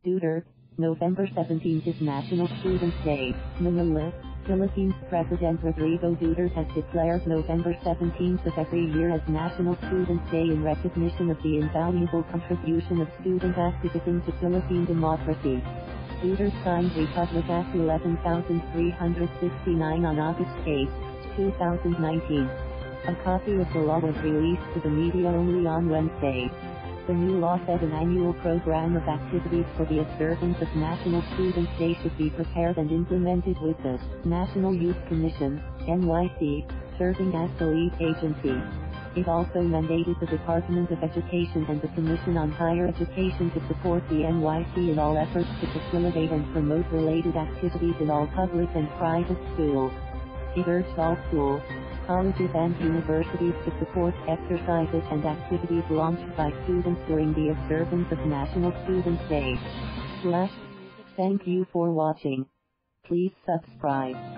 Duterte, November 17 is National Students' Day. Manila, Philippines. President Rodrigo Duterte has declared November 17th of every year as National Students' Day in recognition of the invaluable contribution of student activism to Philippine democracy. Duterte signed Republic Act 11,369 on August 8, 2019. A copy of the law was released to the media only on Wednesday. The new law said an annual program of activities for the observance of National Students' Day should be prepared and implemented with the National Youth Commission, NYC, serving as the lead agency. It also mandated the Department of Education and the Commission on Higher Education to support the NYC in all efforts to facilitate and promote related activities in all public and private schools. It urged all schools, colleges and universities to support exercises and activities launched by students during the observance of National Students' Day. Thank you for watching. Please subscribe.